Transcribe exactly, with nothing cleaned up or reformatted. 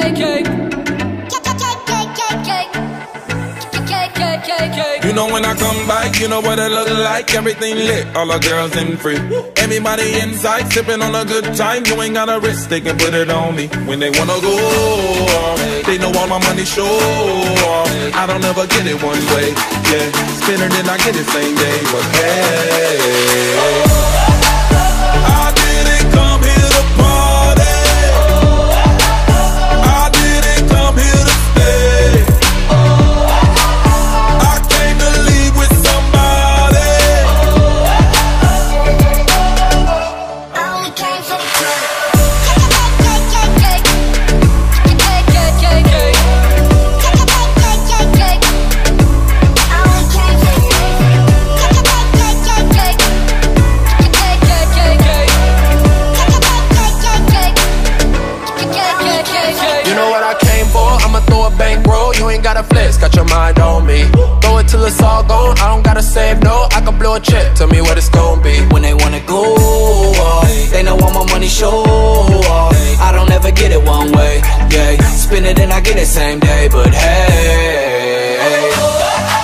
You know when I come back, you know what it look like. Everything lit, all the girls in free. Everybody inside, sipping on a good time. You ain't got a risk, they can put it on me. When they wanna go, they know all my money show. I don't ever get it one way, yeah. Spin it and I get it same day, but hey, I didn't come here to party. I didn't come here to stay. I came to leave with somebody. I only came for the club. You know what I came for? I'ma throw a bankroll. You ain't gotta flex, got your mind on me. Throw it till it's all gone. I don't gotta save no. I can blow a check. Tell me what it's gonna be. When they wanna go off, they know all my money show off. I don't ever get it one way, yeah. Spin it and I get it same day, but hey,